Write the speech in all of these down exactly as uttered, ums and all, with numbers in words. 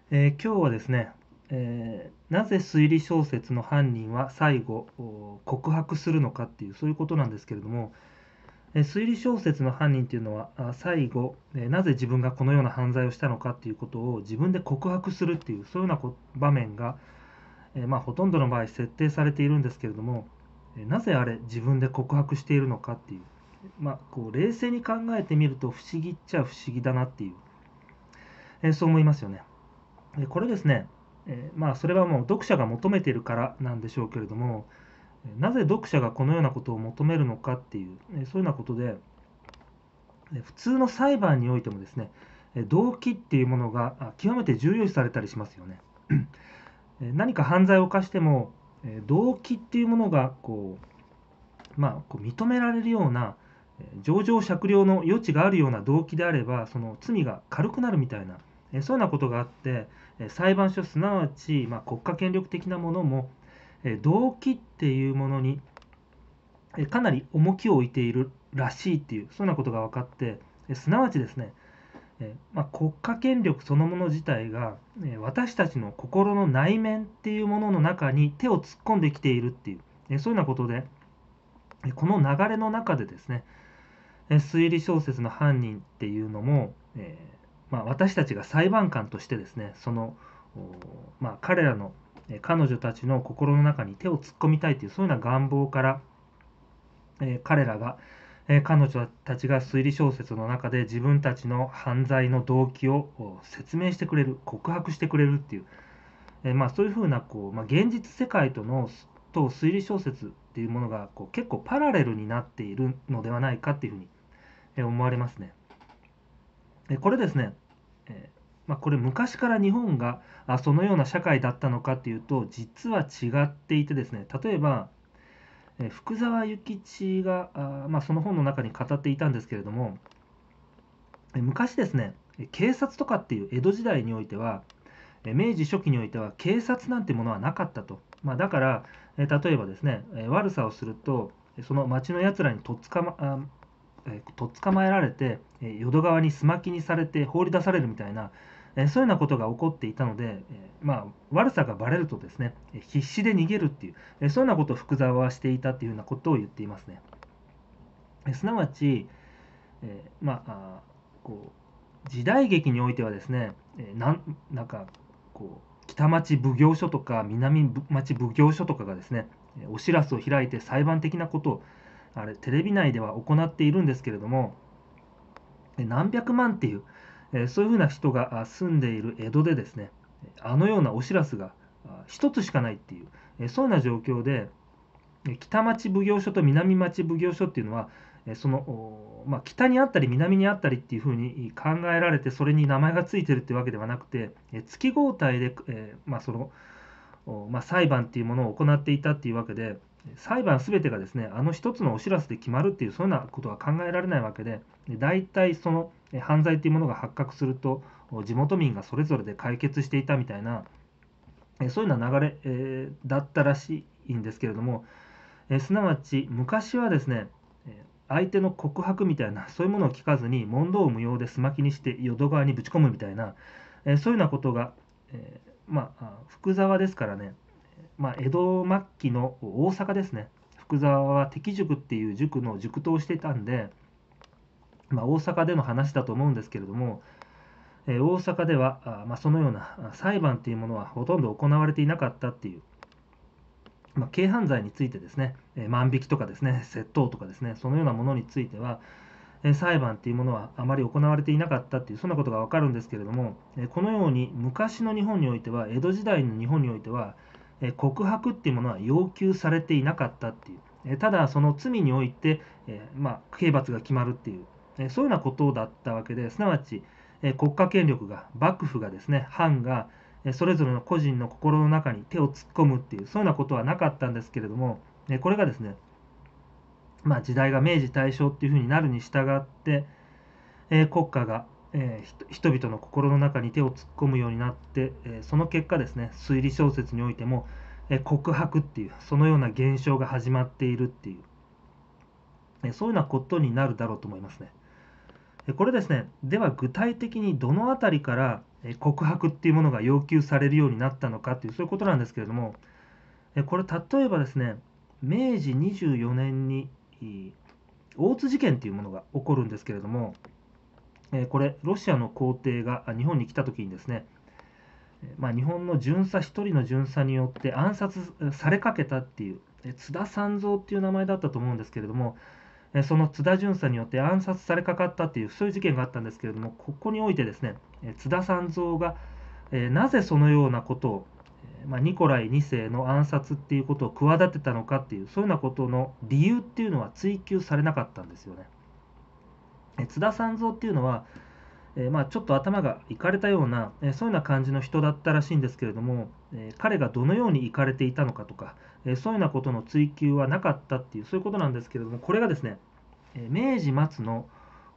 えー今日はですね、えーなぜ推理小説の犯人は最後お告白するのかっていうそういうことなんですけれども、えー推理小説の犯人っていうのはあ最後、えーなぜ自分がこのような犯罪をしたのかっていうことを自分で告白するっていうそういうようなこ場面が、えーまあ、ほとんどの場合設定されているんですけれども、えーなぜあれ自分で告白しているのかっていう、まあ、こう冷静に考えてみると不思議っちゃ不思議だなっていう、えーそう思いますよね。えこれですね、えーまあそれはもう読者が求めているからなんでしょうけれども、えなぜ読者がこのようなことを求めるのかっていう、えそういうようなことで、え普通の裁判においてもですね、え動機っていうものがあ極めて重要視されたりしますよね。え何か犯罪を犯しても、え動機っていうものがこう、まあ、こう認められるような、え情状酌量の余地があるような動機であれば、その罪が軽くなるみたいな、えそういうようなことがあって、え裁判所、すなわち、まあ、国家権力的なものも、え動機っていうものに、えかなり重きを置いているらしいっていう、そういうようなことが分かって、えすなわちですね、えまあ、国家権力そのもの自体が、え私たちの心の内面っていうものの中に手を突っ込んできているっていう、えそういうようなことで、えこの流れの中でですね、え推理小説の犯人っていうのも、えーまあ、私たちが裁判官としてですね、その、まあ、彼らの、え彼女たちの心の中に手を突っ込みたいというそういうような願望から、えー彼らが、えー彼女たちが推理小説の中で自分たちの犯罪の動機を説明してくれる、告白してくれるっていう、えーまあ、そういうふうなこう、まあ、現実世界とのと推理小説っていうものがこう結構パラレルになっているのではないかっていうふうにえ思われますね。えこれですね、えーまあ、これ昔から日本があそのような社会だったのかっていうと実は違っていてですね、例えば、え福沢諭吉があ、まあ、その本の中に語っていたんですけれども、え昔ですね、警察とかっていう江戸時代においては、え明治初期においては警察なんてものはなかったと。まあ、だから、え例えばですね、え悪さをすると、その町のやつらにとっつかま、あえーとっ捕まえられて、えー淀川にすまきにされて放り出されるみたいな、えーそういうようなことが起こっていたので、えーまあ、悪さがばれるとですね、えー必死で逃げるっていう、えーそういうようなことを福沢はしていたっていうようなことを言っていますね。えーすなわち、えーまあ、あこう時代劇においてはですね、えーなんなんかこう北町奉行所とか南町奉行所とかがですね、お知らせを開いて裁判的なことをあれテレビ内では行っているんですけれども、何百万っていう、えーそういうふうな人が住んでいる江戸でですね、あのようなお知らせが一つしかないっていう、えーそういうような状況で、北町奉行所と南町奉行所っていうのは、えーその、まあ、北にあったり南にあったりっていうふうに考えられて、それに名前がついてるっていうわけではなくて、えー月交代で、えーまあ、その、まあ、裁判っていうものを行っていたっていうわけで、裁判すべてがですね、あの一つのお知らせで決まるっていう、そういうようなことは考えられないわけで、大体その犯罪っていうものが発覚すると、地元民がそれぞれで解決していたみたいな、そういうような流れ、えーだったらしいんですけれども、えすなわち昔はですね、相手の告白みたいな、そういうものを聞かずに、問答無用ですまきにして淀川にぶち込むみたいな、えそういうようなことが、えーまあ、福沢ですからね、まあ、江戸末期の大阪ですね、福沢は敵塾っていう塾の塾頭をしていたんで、まあ、大阪での話だと思うんですけれども、えー大阪ではあ、まあ、そのような裁判っていうものはほとんど行われていなかったっていう、まあ、軽犯罪についてですね、えー万引きとかですね、窃盗とかですね、そのようなものについては、えー裁判っていうものはあまり行われていなかったっていう、そんなことがわかるんですけれども、えーこのように昔の日本においては、江戸時代の日本においては、えー告白っていうものは要求されていなかったっていう、えーただその罪において、えーまあ、刑罰が決まるっていう、えーそういうようなことだったわけで、すなわち、えー国家権力が、幕府がですね、藩が、えーそれぞれの個人の心の中に手を突っ込むっていう、そういうようなことはなかったんですけれども、えーこれがですね、まあ、時代が明治大正っていうふうになるに従って、えー国家が、えー人々の心の中に手を突っ込むようになって、えーその結果ですね、推理小説においても、えー告白っていうそのような現象が始まっているっていう、えーそういうようなことになるだろうと思いますね。えーこれですね、では具体的にどのあたりからえ告白っていうものが要求されるようになったのかっていうそういうことなんですけれども、えこれ例えばですね、明治にじゅうよねんに大津事件っていうものが起こるんですけれども、えこれロシアの皇帝が日本に来た時にですね、まあ、日本の巡査一人の巡査によって暗殺されかけたっていう津田三蔵っていう名前だったと思うんですけれども、その津田巡査によって暗殺されかかったっていうそういう事件があったんですけれども、ここにおいてですね、津田三蔵がなぜそのようなことを、まあ、ニコライに世の暗殺っていうことを企てたのかっていうそういうようなことの理由っていうのは追及されなかったんですよね。津田三蔵っていうのはえーまあ、ちょっと頭がいかれたような、えーそういうような感じの人だったらしいんですけれども、えー彼がどのようにいかれていたのかとか、えーそういうようなことの追及はなかったっていうそういうことなんですけれども、これがですね、えー明治末の、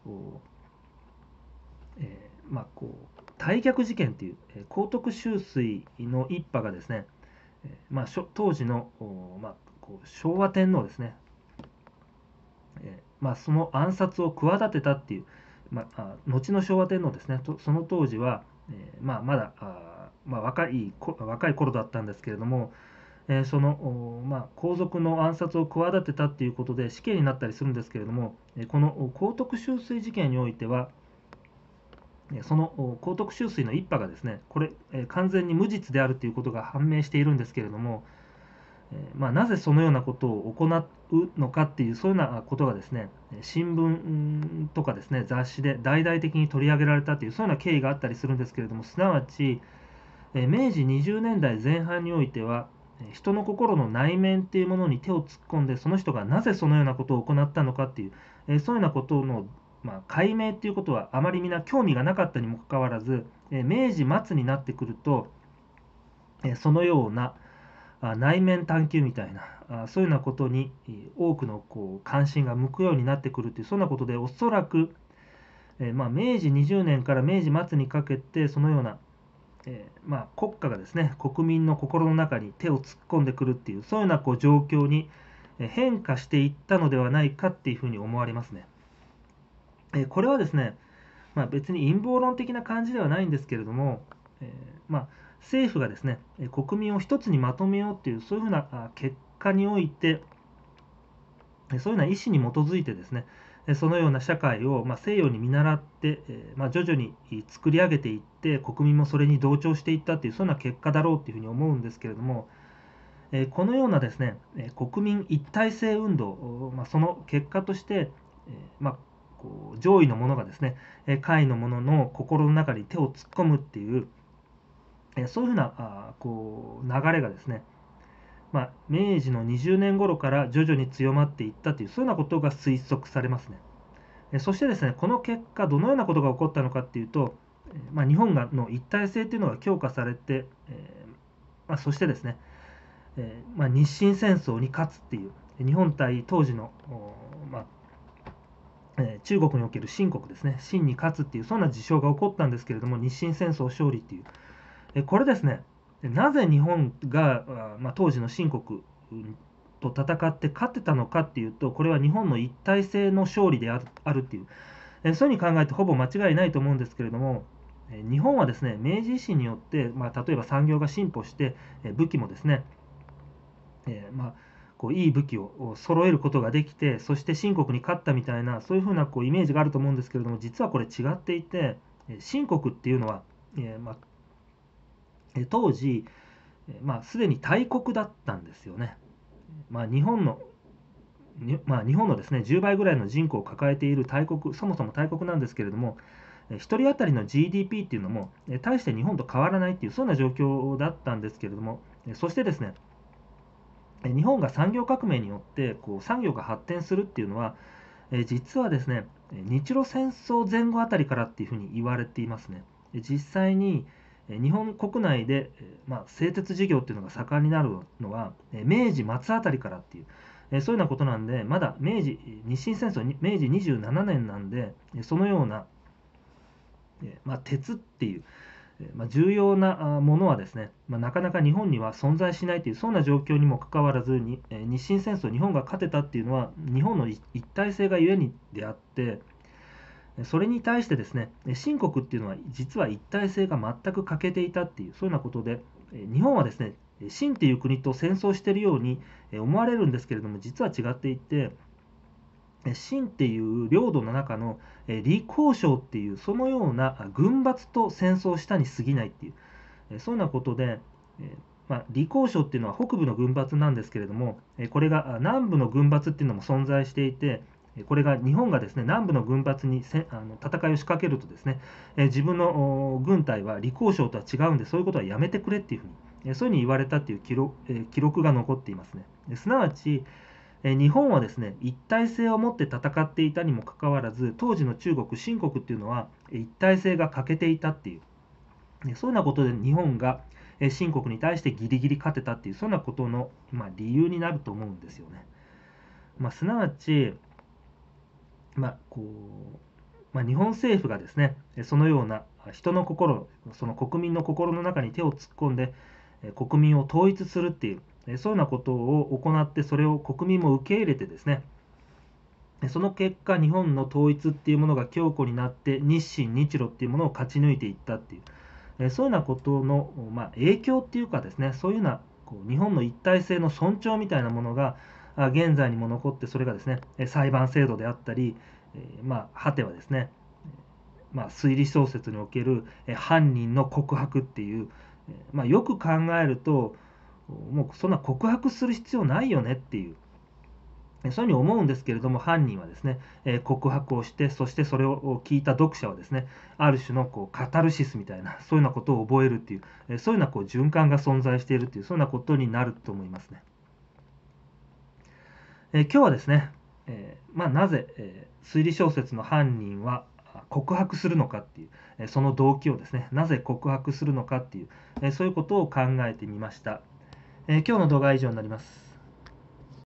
えーまあ、こう大逆事件っていう、えー皇徳秋水の一派がですね、えーまあ、当時の、まあ、こう昭和天皇ですね、えーまあ、その暗殺を企てたっていう、まあ、後の昭和天皇ですね、とその当時は、えーまあ、まだあ、まあ、若い若い頃だったんですけれども、えーその、まあ、皇族の暗殺を企てたっていうことで死刑になったりするんですけれども、えーこの皇徳秋水事件においては、その皇徳秋水の一派がですね、これ、えー完全に無実であるということが判明しているんですけれども、えーまあ、なぜそのようなことを行うのかっていうそういうようなことがですね新聞とかですね雑誌で大々的に取り上げられたというそういうような経緯があったりするんですけれども、すなわち、えー明治にじゅうねんだいぜん半においては人の心の内面っていうものに手を突っ込んでその人がなぜそのようなことを行ったのかっていう、えーそういうようなことの、まあ、解明っていうことはあまりみんな興味がなかったにもかかわらず、えー明治末になってくると、えーそのようなあ内面探求みたいなあそういうようなことに多くのこう関心が向くようになってくるというそんなことで、おそらく、えーまあ、明治にじゅうねんから明治末にかけてそのような、えーまあ、国家がですね国民の心の中に手を突っ込んでくるっていうそういうようなこう状況に変化していったのではないかっていうふうに思われますね。えーこれはですね、まあ、別に陰謀論的な感じではないんですけれども、えーまあ、政府がですね国民を一つにまとめようというそういうふうな結果において、そういうような意思に基づいてですねそのような社会を、まあ、西洋に見習って、えーまあ、徐々に作り上げていって国民もそれに同調していったというそういうような結果だろうというふうに思うんですけれども、えーこのようなですね国民一体性運動、まあ、その結果として、えーまあ、こう上位の者がですね下位の者の心の中に手を突っ込むっていう、えーそういうふうなあこう流れがですね、まあ、明治のにじゅうねん頃から徐々に強まっていったというそういうようなことが推測されますね。えそしてですねこの結果どのようなことが起こったのかっていうと、えまあ、日本がの一体性というのが強化されて、えーまあ、そしてですね、えーまあ、日清戦争に勝つっていう日本対当時の、まあえー中国における清国ですね清に勝つっていうそんな事象が起こったんですけれども、日清戦争勝利っていう、えーこれですねなぜ日本が、あまあ、当時の清国と戦って勝ってたのかっていうと、これは日本の一体性の勝利であるあるっていう、えそういうふうに考えてほぼ間違いないと思うんですけれども、え日本はですね明治維新によって、まあ、例えば産業が進歩して、え武器もですね、えーまあ、こういい武器を揃えることができて、そして清国に勝ったみたいなそういうふうなこうイメージがあると思うんですけれども、実はこれ違っていて、清国っていうのは、えーまあ、当時、まあ、すでに大国だったんですよね。まあ、日本のにまあ、日本のですねじゅうばいぐらいの人口を抱えている大国、そもそも大国なんですけれども、ひとり当たりの ジーディーピー っていうのも大して日本と変わらないっていうそんな状況だったんですけれども、そしてですね日本が産業革命によってこう産業が発展するっていうのは、実はですね日露戦争前後あたりからっていうふうに言われていますね。実際に日本国内で、まあ、製鉄事業っていうのが盛んになるのは明治末あたりからっていう、そういうようなことなんで、まだ明治日清戦争明治にじゅうななねんなんで、そのような、まあ、鉄っていう、まあ、重要なものはですね、まあ、なかなか日本には存在しないというそんな状況にもかかわらずに、日清戦争日本が勝てたっていうのは日本の一体性がゆえにであって、 それに対してですね、清国っていうのは実は一体性が全く欠けていたっていう、そういうようなことで、日本はですね、清っていう国と戦争しているように思われるんですけれども、実は違っていて、清っていう領土の中の李光章っていう、そのような軍閥と戦争したに過ぎないっていう、そういうようなことで、まあ、李光章っていうのは北部の軍閥なんですけれども、これが南部の軍閥っていうのも存在していて、これが日本がですね南部の軍閥にせあの戦いを仕掛けるとですね、自分の軍隊は李光章とは違うんで、そういうことはやめてくれっていうふうに、そういうふうに言われたっていう記録記録が残っていますね。すなわち、日本はですね一体性を持って戦っていたにもかかわらず、当時の中国清国っていうのは一体性が欠けていたっていう、そういうようなことで日本が清国に対してギリギリ勝てたっていう、そういうようなことの、まあ、理由になると思うんですよね。まあ、すなわち、まあこうまあ、日本政府がですねそのような人の心、その国民の心の中に手を突っ込んで国民を統一するっていう、そういうようなことを行って、それを国民も受け入れてですね、その結果日本の統一っていうものが強固になって、日清日露っていうものを勝ち抜いていったっていう、そういうようなことの、まあ、影響っていうかですね、そういうようなこう日本の一体性の尊重みたいなものが現在にも残って、それがですね裁判制度であったり、まあ、果てはですね、まあ、推理小説における犯人の告白っていう、まあ、よく考えるともうそんな告白する必要ないよねっていう、そういうふうに思うんですけれども、犯人はですね告白をして、そしてそれを聞いた読者はですねある種のこうカタルシスみたいな、そういうようなことを覚えるっていう、そういうようなこう循環が存在しているという、そういうようなことになると思いますね。え今日はですね、えーまあ、なぜ、えー推理小説の犯人は告白するのかっていう、えーその動機をですね、なぜ告白するのかっていう、えーそういうことを考えてみました。えー今日の動画は以上になります。